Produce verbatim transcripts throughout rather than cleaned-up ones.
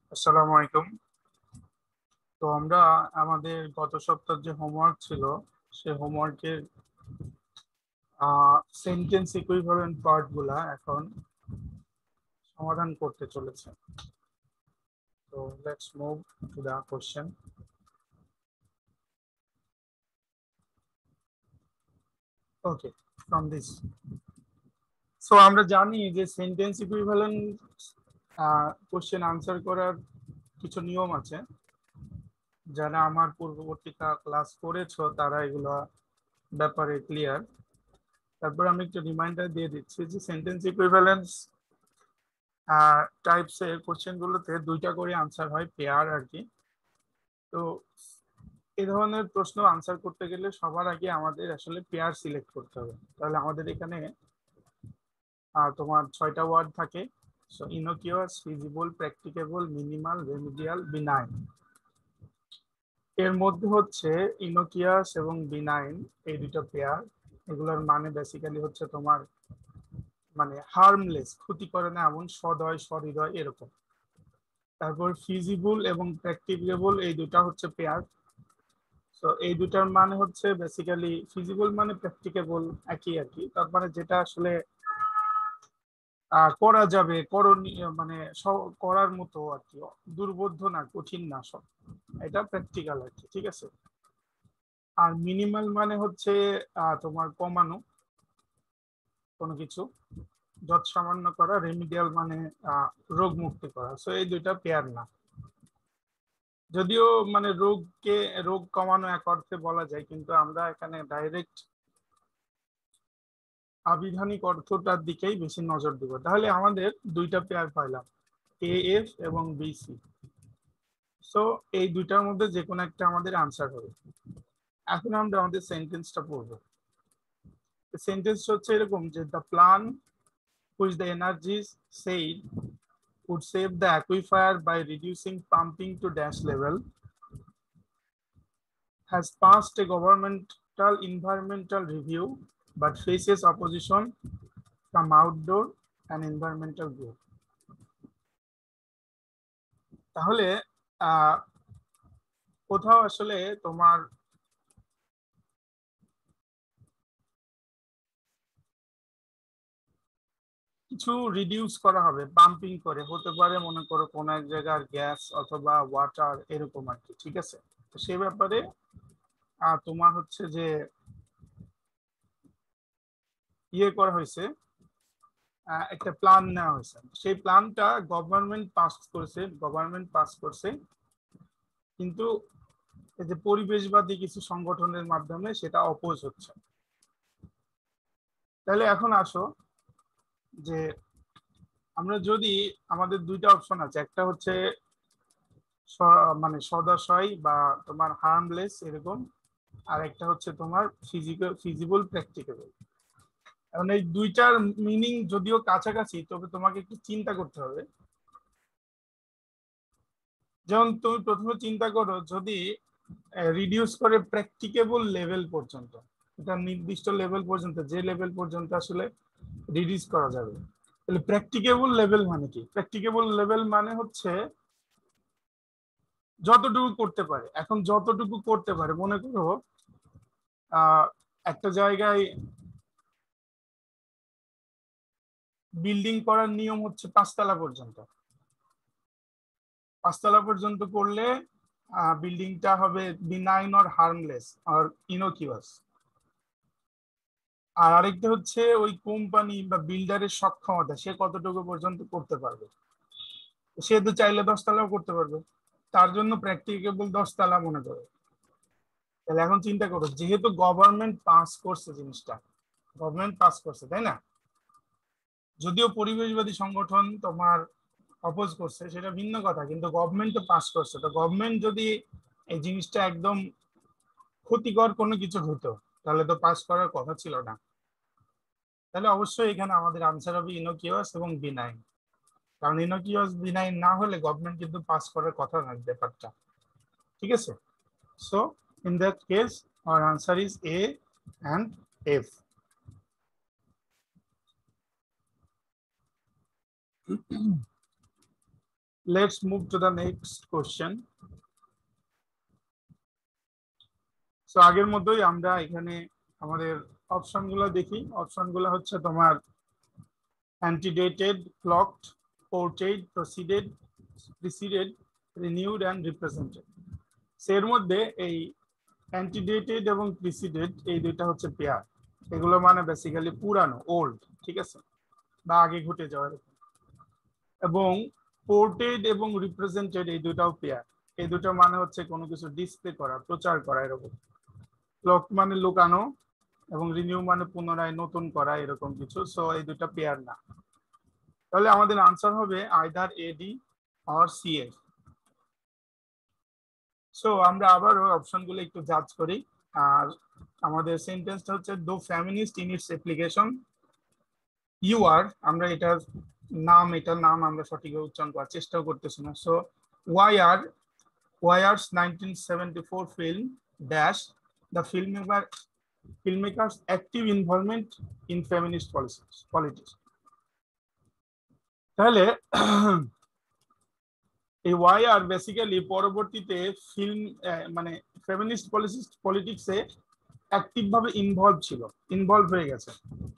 আসসালামু আলাইকুম। তো আমরা আমাদের গত সপ্তাহের যে হোমওয়ার্ক ছিল সেই হোমওয়ার্কের সেন্টেন্স ইকুইভ্যালেন্ট পার্ট গুলা এখন সমাধান করতে চলেছে। তো let's move to the question. Okay, from this. So আমরা জানি যে সেন্টেন্স ইকুইভ্যালেন্ট কোশ্চেন আনসার করার কিছু নিয়ম আছে। যারা আমার পূর্ববর্তী ক্লাস করেছো তারা এগুলা ব্যাপারে ক্লিয়ার। তারপর আমি একটু রিমাইন্ডার দিয়ে দিচ্ছি যে সেন্টেন্স ইকুইভ্যালেন্স টাইপস এর কোশ্চেন গুলোতে দুইটা করে আনসার হয়, পেয়ার আর কি। তো এই ধরনের প্রশ্ন আনসার করতে গেলে সবার আগে আমাদের আসলে পেয়ার সিলেক্ট করতে হবে। তাহলে আমাদের এখানে আহ, তোমার ছয়টা ওয়ার্ড থাকে। So innocuous, feasible, practicable, minimal, remedial, benign. এর মধ্যে হচ্ছে ইনোকিয়াস এবং বিনাইন, এই দুটো পেয়ার। এগুলোর মানে বেসিক্যালি হচ্ছে তোমার মানে হার্মলেস, ক্ষতি করে না এমন, সদয়, সহৃদয় এরকম। তারপর ফিজিবল এবং প্র্যাকটিকেবল, এই দুটা হচ্ছে পেয়ার। তো এই দুটার মানে হচ্ছে বেসিক্যালি ফিজিবল মানে প্র্যাকটিকেবল একই আর কি। তার মানে যেটা আসলে আহ, করা যাবে, করণীয় মানে স- করার মতো আর কি, দুর্বোধ্য না, কঠিন না সব, এটা প্র্যাকটিক্যাল আর কি। ঠিক আছে। আর মিনিমাল মানে হচ্ছে আহ, তোমার কমানো কোনো কিছু, যৎ সামান্য করা। রেমিডিয়াল মানে আহ রোগ মুক্তি করা। সো এই দুইটা পেয়ার না, যদিও মানে রোগকে রোগ কমানো এক অর্থে বলা যায়, কিন্তু আমরা এখানে ডাইরেক্ট আবিধানিক অর্থটার দিকেই বেশি নজর দিব। তাহলে আমাদের দুইটা পেয়ার পাইলাম, এ এফ এবং বিসি। সো এই দুইটার মধ্যে যে কোনো একটা আমাদের আনসার হবে। এখন আমরা আমাদের সেন্টেন্সটা পড়বো। সেন্টেন্স হচ্ছে এরকম যে the plan which the energies said would save the aquifer by reducing pumping to dash level has passed a governmental environmental review but faces opposition from outdoor and environmental group. তাহলে আহ কোথাও আসলে তোমার কিছু reduce করা হবে pumping করে, হতে পারে মনে করো কোন এক জায়গার গ্যাস অথবা ওয়াটার এরকম আর কি। ঠিক আছে। তো সে ব্যাপারে আহ তোমার হচ্ছে যে ইয়ে করা হয়েছে, আহ, একটা প্ল্যান নেওয়া হয়েছে। সেই প্ল্যানটা গভর্নমেন্ট পাস করেছে, গভর্নমেন্ট পাস করছে, কিন্তু এই যে পরিবেশবাদী কিছু সংগঠনের মাধ্যমে সেটা অপোজ হচ্ছে। তাহলে এখন আসো যে আমরা যদি, আমাদের দুইটা অপশন আছে, একটা হচ্ছে স- মানে সদাশয় বা তোমার হার্মলেস এরকম, আর একটা হচ্ছে তোমার ফিজিক্যাল, ফিজিবল, প্র্যাকটিকেবল। এখন এই দুইটার মিনিং যদিও কাছাকাছি, তবে তোমাকে একটু চিন্তা করতে হবে। যেমন তুমি প্রথমে চিন্তা করো, যদি রিডিউস করে প্র্যাকটিকেবল লেভেল পর্যন্ত, এটা নির্দিষ্ট লেভেল পর্যন্ত, যে লেভেল পর্যন্ত আসলে রিডিউস করা যাবে। তাহলে প্র্যাকটিকেবল লেভেল মানে কি? প্র্যাকটিকেবল লেভেল মানে হচ্ছে যতটুকু করতে পারে। এখন যতটুকু করতে পারে, মনে করো আহ একটা জায়গায় বিল্ডিং করার নিয়ম হচ্ছে পাঁচতলা পর্যন্ত। পাঁচতলা পর্যন্ত করলে বিল্ডিংটা হবে benign or harmless or innocuous. আর আরেকটা হচ্ছে ওই কোম্পানি বা বিল্ডারের সক্ষমতা, সে কতটুকু পর্যন্ত করতে পারবে। সে তো চাইলে দশতলাও করতে পারবে, তার জন্য প্র্যাকটিকেবল দশতলা মনে করো। তাহলে এখন চিন্তা করো, যেহেতু গভর্নমেন্ট পাস করছে জিনিসটা, গভর্নমেন্ট পাস করছে তাই না, যদিও পরিবেশবাদী সংগঠন তোমার অপোজ করছে সেটা ভিন্ন কথা, কিন্তু গভর্নমেন্ট তো পাস করছে। তো গভর্নমেন্ট যদি এই জিনিসটা একদম ক্ষতিকর কোনো কিছু হতো, তাহলে তো পাস করার কথা ছিল না। তাহলে অবশ্যই এখানে আমাদের আনসার হবে ইনোকিউয়াস এবং বিনাইন। কারণ ইনোকিউয়াস বিনাইন না হলে গভর্নমেন্ট কিন্তু পাস করার কথা না ব্যাপারটা। ঠিক আছে। So in that case our answer is A and F. Let's move to the next question. So আগের মতোই আমরা এখানে আমাদের অপশনগুলো দেখি। অপশনগুলো হচ্ছে তোমার antedated, clocked, portrayed, proceeded, preceded, renewed and represented. এর মধ্যে এই antedated এবং preceded এই দুইটা হচ্ছে পেয়ার। এগুলো মানে বেসিক্যালি পুরানো, ওল্ড, ঠিক আছে, বা আগে ঘটে যাওয়ার। এবং পোর্ট্রেড এবং রিপ্রেজেন্টেড এই দুটাও পেয়ার। এই দুটো মানে হচ্ছে কোনো কিছু ডিসপ্লে করা, প্রচার করা এরকম। ক্লক মানে লুকানো এবং রিনিউ মানে পুনরায় নতুন করা এরকম কিছু। সো এই দুটো পেয়ার না। তাহলে আমাদের আনসার হবে either A D or C. F আমরা আবারও অপশনগুলো একটু জাজ করি। আর আমাদের সেন্টেন্সটা হচ্ছে though feminist in its application you are, আমরা এটার নাম এটার নাম আমরা সঠিকভাবে উচ্চারণ করার চেষ্টাও করতেছি না। So Y R YRs nineteen seventy four film dash the filmmaker filmmakers active involvement in feminist policies politics। তাহলে এই ওয়াইআর বেসিক্যালি পরবর্তীতে ফিল্ম মানে ফেমিনিস্ট পলিসি পলিটিক্সে অ্যাক্টিভ ভাবে ইনভলভ ছিল, ইনভলভ হয়ে গেছে।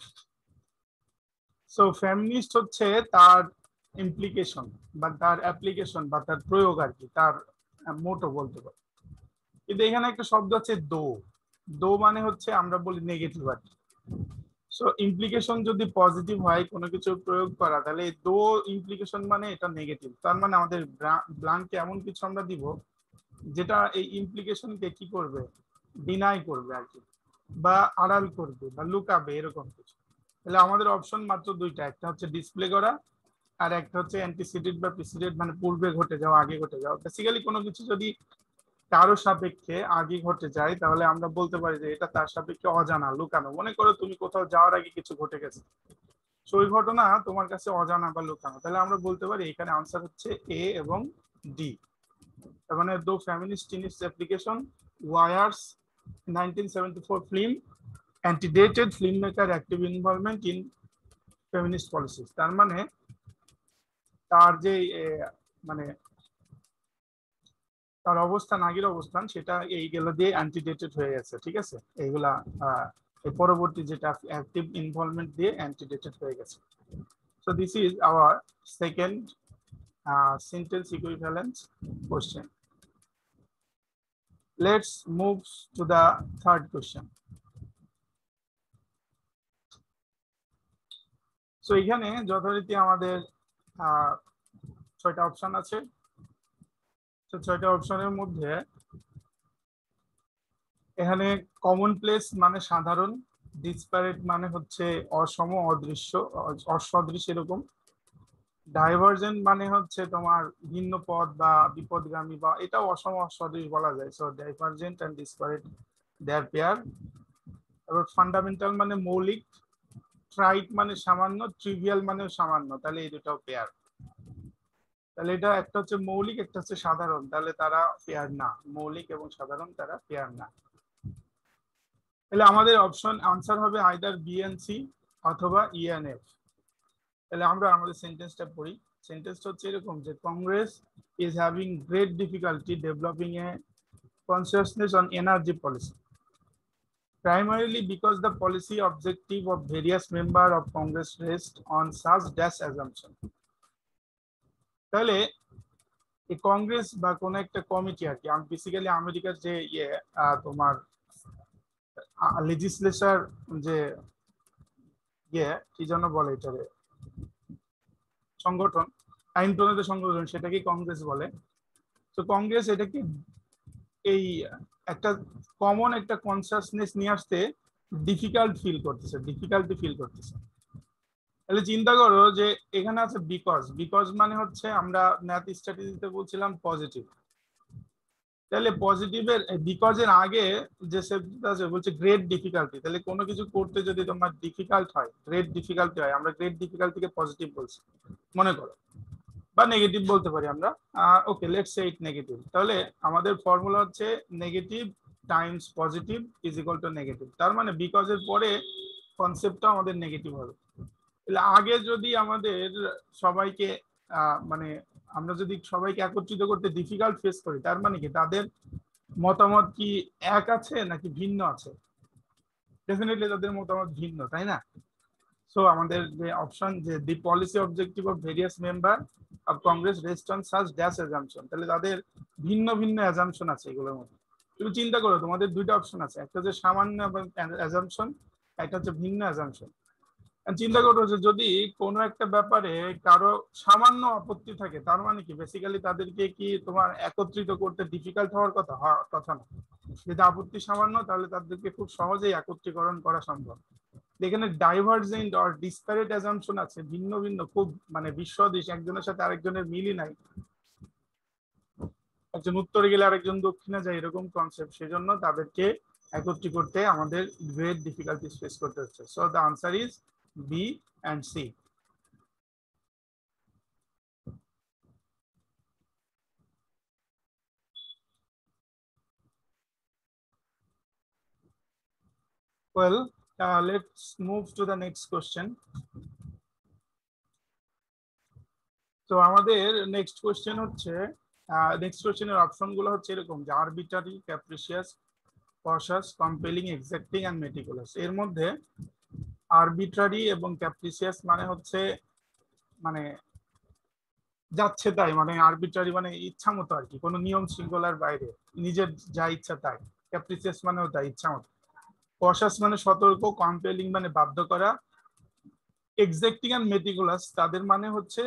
সো ফেমিনিস্ট হচ্ছে তার ইমপ্লিকেশন বা তার অ্যাপ্লিকেশন বা তার প্রয়োগ আর কি, তার মোটো বলতে পারে। কিন্তু এখানে একটা শব্দ আছে দো। দো মানে হচ্ছে আমরা বলি নেগেটিভ আর কি। সো ইমপ্লিকেশন যদি পজিটিভ হয় কোনো কিছু প্রয়োগ করা, তাহলে দো ইমপ্লিকেশন মানে এটা নেগেটিভ। তার মানে আমাদের ব্ল্যাঙ্কে এমন কিছু আমরা দিব যেটা এই ইমপ্লিকেশনকে কি করবে, ডিনাই করবে আর কি, বা আড়াল করবে বা লুকাবে এরকম কিছু। তাহলে আমাদের অপশন মাত্র দুইটা, একটা হচ্ছে ডিসপ্লে করা আর একটা হচ্ছে অ্যান্টিসিডেড বা প্রিসিডেড মানে পূর্বে ঘটে যাওয়া, আগে ঘটে যাওয়া। বেসিক্যালি কোনো কিছু যদি কারো সাপেক্ষে আগে ঘটে যায় তাহলে আমরা বলতে পারি যে এটা তার সাপেক্ষে অজানা, লুকানো। মনে করো তুমি কোথাও যাওয়ার আগে কিছু ঘটে গেছে, সেই ঘটনা তোমার কাছে অজানা বা লুকানো, তাহলে আমরা বলতে পারি এখানে আনসার হচ্ছে এ এবং ডি। তার মানে though feminist in its application YRs nineteen seventy four film antedated filmmaker active involvement in feminist policies. তার মানে তার যে মানে তার অবস্থান, আগের অবস্থান, সেটা এইগুলো দিয়ে অ্যান্টিডেটেড হয়ে গেছে, ঠিক আছে। এইগুলা এই পরবর্তী যেটা অ্যাক্টিভ ইনভলভমেন্ট দিয়ে অ্যান্টিডেটেড হয়ে গেছে। So this is our second sentence equivalence question. Let's move to the third question. So এখানে যথারীতি আমাদের ছয়টা অপশন আছে। তো ছয়টা অপশনের মধ্যে এখানে কমন প্লেস মানে সাধারণ, ডিসপ্যারেট মানে হচ্ছে অসম, অদৃশ্য, অসদৃশ এরকম, ডাইভার্জেন্ট মানে হচ্ছে তোমার ভিন্ন পথ বা বিপদগামী, বা এটাও অসম অসদৃশ বলা যায়। So divergent and disparate their pair. এবার ফান্ডামেন্টাল মানে মৌলিক, ট্রাইট মানে সামান্য, ট্রিভিয়াল মানে সামান্য, তাহলে এই দুটাও পেয়ার। তাহলে এটা একটা হচ্ছে মৌলিক, একটা হচ্ছে সাধারণ, তাহলে তারা পেয়ার না। মৌলিক এবং সাধারণ তারা পেয়ার না। তাহলে আমাদের অপশন আনসার হবে আইদার বি এন্ড সি অথবা ই এন্ড এফ। তাহলে আমরা আমাদের সেন্টেন্সটা পড়ি। সেন্টেন্সটা হচ্ছে এরকম যে Congress is having great difficulty developing a consciousness on energy policy primarily because the policy objective of various members of Congress rest on such dash assumption। তাহলে এই কংগ্রেস বা কোন একটা কমিটি আর কি, বেসিক্যালি আমেরিকার যে ইয়ে তোমার লেজিসলেচার যে ইয়ে কি যেন বলে এটারে, সংগঠন, আইন প্রণীত সংগঠন, সেটাকে কংগ্রেস বলে। তো কংগ্রেস এটাকে এই একটা কমন একটা কনসাসনেস নিয়ে আসতে ডিফিকাল্ট ফিল করতেছে, ডিফিকাল্টি ফিল করতেছে। তাহলে চিন্তা করো যে এখানে আছে বিকজ। বিকজ মানে হচ্ছে আমরা ম্যাথ স্ট্র্যাটেজিতে বলছিলাম পজিটিভ। তাহলে পজিটিভের বিকজের আগে যে শব্দটা আছে বলছে গ্রেট ডিফিকাল্টি। তাহলে কোনো কিছু করতে যদি তোমার ডিফিকাল্ট হয়, গ্রেট ডিফিকাল্টি হয়, আমরা গ্রেট ডিফিকাল্টিকে পজিটিভ বলছি মনে করো, বা নেগেটিভ বলতে পারি আমরা। Okay, let's say it negative. তাহলে আমাদের ফর্মুলা হচ্ছে negative times positive is equal to negative. তার মানে বিকজের পরে কনসেপ্টটা আমাদের নেগেটিভ হবে। তাহলে আগে যদি আমাদের সবাইকে মানে আমরা যদি সবাইকে একত্রিত করতে ডিফিকাল্ট ফেস করি, তার মানে কি তাদের মতামত কি এক আছে নাকি ভিন্ন আছে? ডেফিনেটলি তাদের মতামত ভিন্ন, তাই না? সো আমাদের যে অপশন যে the policy objective of various member of Congress rest on such dash assumption, তাহলে তাদের ভিন্ন ভিন্ন অ্যাজাম্পশন আছে এগুলোর মধ্যে। তুমি চিন্তা করো, তোমাদের দুইটা অপশন আছে, একটা হচ্ছে সামান্য অ্যাজাম্পশন, একটা হচ্ছে ভিন্ন অ্যাজাম্পশন। চিন্তা করো যে যদি কোনো একটা ব্যাপারে কারো সামান্য আপত্তি থাকে, তার মানে কি বেসিক্যালি তাদেরকে কি তোমার একত্রিত করতে ডিফিকাল্ট হওয়ার কথা কথা না। যদি আপত্তি সামান্য, তাহলে তাদেরকে খুব সহজেই একত্রীকরণ করা সম্ভব। এখানে ডাইভার্জেন্ট অর ডিসপ্যারেট অ্যাজাম্পশন আছে, ভিন্ন ভিন্ন, খুব মানে বিশ্বদেশ, একজনের সাথে আরেকজনের মিলই নাই, একজন উত্তরে গেলে আরেকজন দক্ষিণে যায়, এরকম কনসেপ্ট। সেজন্য তাদেরকে একত্রী করতে আমাদের গ্রেট ডিফিকাল্টিস ফেস করতে হচ্ছে। So the answer is B and C. Well, uh, let's move to the next question. তো আমাদের নেক্সট কোশ্চেন হচ্ছে, নেক্সট কোশ্চেনের অপশন গুলো হচ্ছে এরকম যে arbitrary, capricious, cautious, compelling, exacting and meticulous. এর মধ্যে আরবিট্রারি এবং ক্যাপ্রিসিয়াস মানে হচ্ছে মানে যাচ্ছে তাই, মানে আরবিট্রারি মানে ইচ্ছা মতো আর কি, কোনো নিয়ম শৃঙ্খলার বাইরে, নিজের যা ইচ্ছা তাই। ক্যাপ্রিসিয়াস মানেও তাই, ইচ্ছা মতো। কশাস মানে সতর্ক, কম্পেলিং মানে বাধ্য করা, এক্সাক্টিং এন্ড মেটিকুলাস তাদের মানে হচ্ছে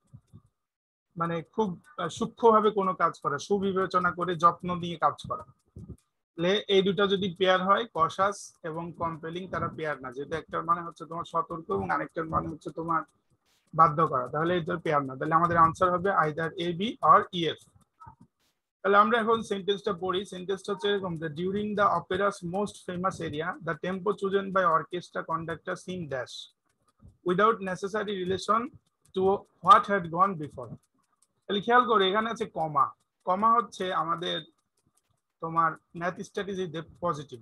মানে খুব সূক্ষ্মভাবে কোনো কাজ করা, সুবিবেচনা করে যত্ন নিয়ে কাজ করা। এই দুটা যদি পেয়ার হয়, কশাস এবং কম্পেলিং, তারা পেয়ার না, যেহেতু একটার মানে হচ্ছে তোমার সতর্ক এবং আরেকটার মানে হচ্ছে তোমার বাধ্য করা, তাহলে এই দুটো পেয়ার না। তাহলে আমাদের আনসার হবে either A, B or E. তাহলে আমরা এখন সেন্টেন্সটা পড়ি। সেন্টেন্সটা হচ্ছে এরকম যে during the opera's most famous aria the tempo chosen by orchestra conductor seem dash without necessary relation to what had gone before. তাহলে খেয়াল করে এখানে আছে কমা। কমা হচ্ছে আমাদের তোমার ম্যাথ স্ট্র্যাটেজি পজিটিভ,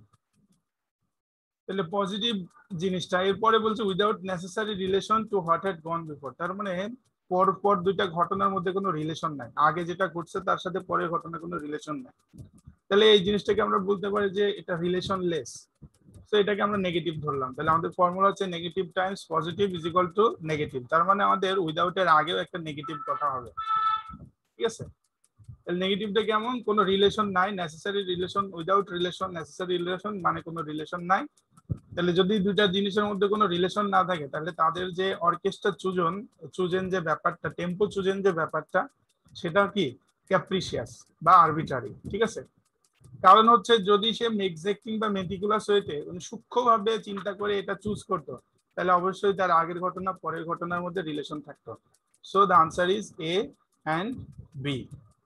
তাহলে পজিটিভ জিনিসটা। এরপরে বলছে without necessary relation to what had gone before, তার মানে পর পর দুইটা ঘটনার মধ্যে কোনো রিলেশন নাই, আগে যেটা ঘটছে তার সাথে পরের ঘটনার কোনো রিলেশন নাই। তাহলে এই জিনিসটাকে আমরা বলতে পারি যে এটা রিলেশনলেস। তো এটাকে আমরা নেগেটিভ ধরলাম। তাহলে আমাদের ফর্মুলা হচ্ছে negative times positive is equal to negative. তার মানে আমাদের উইদাউট এর আগেও একটা নেগেটিভ কথা হবে, ঠিক আছে? তাহলে নেগেটিভটা কেমন? কোনো রিলেশন নাই, necessary relation, without relation, necessary relation মানে কোনো রিলেশন নাই। তাহলে যদি দুইটা জিনিসের মধ্যে কোনো রিলেশন না থাকে, তাহলে তাদের যে অর্কেস্ট্রা চুজন চুজেন যে ব্যাপারটা, টেম্পো চুজেন যে ব্যাপারটা, সেটা কি ক্যাপ্রিসিয়াস বা আরবিট্রারি, ঠিক আছে? কারণ হচ্ছে যদি সে এক্সাক্টিং বা মেটিকুলাস হইতে মানে সূক্ষ্মভাবে চিন্তা করে এটা চুজ করতো, তাহলে অবশ্যই তার আগের ঘটনা পরের ঘটনার মধ্যে রিলেশন থাকতো। So the answer is A and B.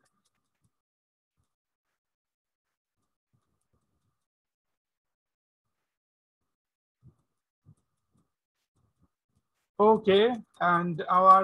Okay, and our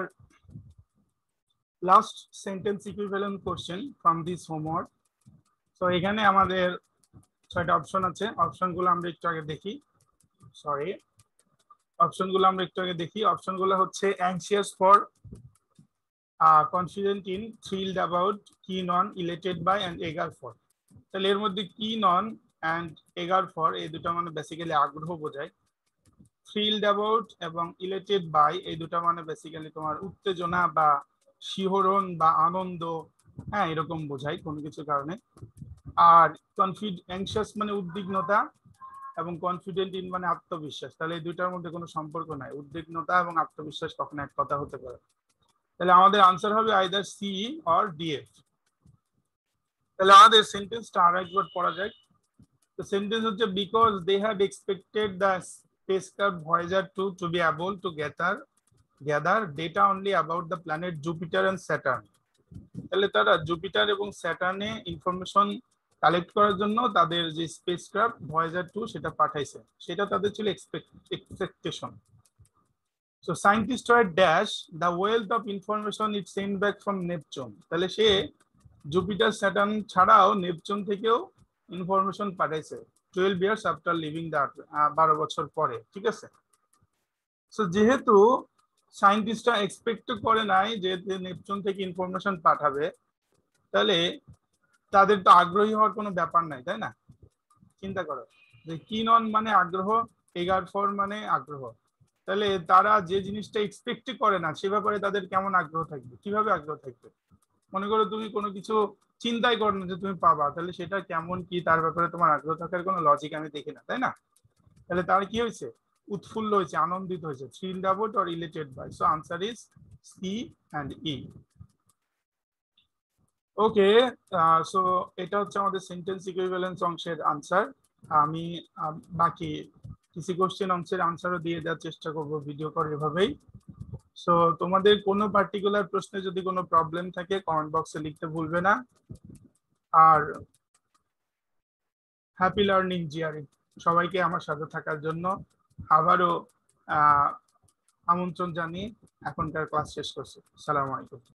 last sentence equivalent question from this homework. So এখানে আমাদের ছয়টা অপশন আছে, অপশনগুলো আমরা একটু আগে দেখি। সরি, অপশনগুলো আমরা একটু আগে দেখি। অপশনগুলো হচ্ছে anxious for, uh, confident in, thrilled about, keen on, elated by and eager for। তাহলে এর মধ্যে keen on and eager for এই দুটো মানে বেসিক্যালি আগ্রহ বোঝায়। thrilled about এবং elated by এই দুটো মানে বেসিক্যালি তোমার উত্তেজনা বা শিহরণ বা আনন্দ, হ্যাঁ এরকম বোঝায় কোনো কিছু কারণে। আর কনফিড অ্যাংশিয়াস মানে উদ্বিগ্নতা এবং কনফিডেন্ট ইন মানে আত্মবিশ্বাস। তাহলে এই দুইটার মধ্যে কোনো সম্পর্ক নাই, উদ্বিগ্নতা এবং আত্মবিশ্বাস কখনো এক কথা হতে পারে। তাহলে আমাদের আনসার হবে আইদার সি অর ডিএফ। তাহলে আমাদের সেন্টেন্সটা আর একবার পড়া যায়। তো সেন্টেন্স হচ্ছে because they had expected the spacecraft Voyager two to be able to gather gather data only about the planet Jupiter and Saturn। তাহলে তারা জুপিটার এবং স্যাটার্নে ইনফরমেশন কালেক্ট করার জন্য তাদের যে স্পেসক্রাফট ভয়েজার টু সেটা পাঠাইছে, সেটা তাদের ছিল এক্সপেকটেশন। সো সায়েন্টিস্ট হয় dash the wealth of information it send back from Neptune. তাহলে সে জুপিটার স্যাটার্ন ছাড়াও নেপচুন থেকেও ইনফরমেশন পাঠাইছে twelve years after living the earth, বারো বছর পরে, ঠিক আছে? সো যেহেতু সায়েন্টিস্টরা এক্সপেক্ট করে নাই যে নেপচুন থেকে ইনফরমেশন পাঠাবে, তাহলে তাদের তো আগ্রহী হওয়ার কোনো ব্যাপার নাই, তাই না? চিন্তা করো যে কিন অন মানে আগ্রহ, এগার ফর মানে আগ্রহ, তাহলে তারা যে জিনিসটা এক্সপেক্ট করে না সে ব্যাপারে তাদের কেমন আগ্রহ থাকবে, কিভাবে আগ্রহ থাকবে? মনে করো তুমি কোনো কিছু চিন্তাই করো না যে তুমি পাবা, তাহলে সেটা কেমন কি তার ব্যাপারে তোমার আগ্রহ থাকার কোনো লজিক আমি দেখি না, তাই না? তাহলে তার কি হয়েছে? উৎফুল্ল হয়েছে, আনন্দিত হয়েছে, thrilled about or elated by. So answer is C and E. Okay, so এটা হচ্ছে আমাদের সেন্টেন্স ইকুইভ্যালেন্স অংশের আনসার। আমি বাকি কিছু কোশ্চেন অংশের আনসারও দিয়ে দেওয়ার চেষ্টা করব ভিডিও করে এভাবেই। সো তোমাদের কোনো পার্টিকুলার প্রশ্নে যদি কোনো প্রবলেম থাকে কমেন্ট বক্সে লিখতে ভুলবে না। আর হ্যাপি লার্নিং জিআরই সবাইকে আমার সাথে থাকার জন্য আবারও আমন্ত্রণ জানিয়ে এখনকার ক্লাস শেষ করছি। সালাম আলাইকুম।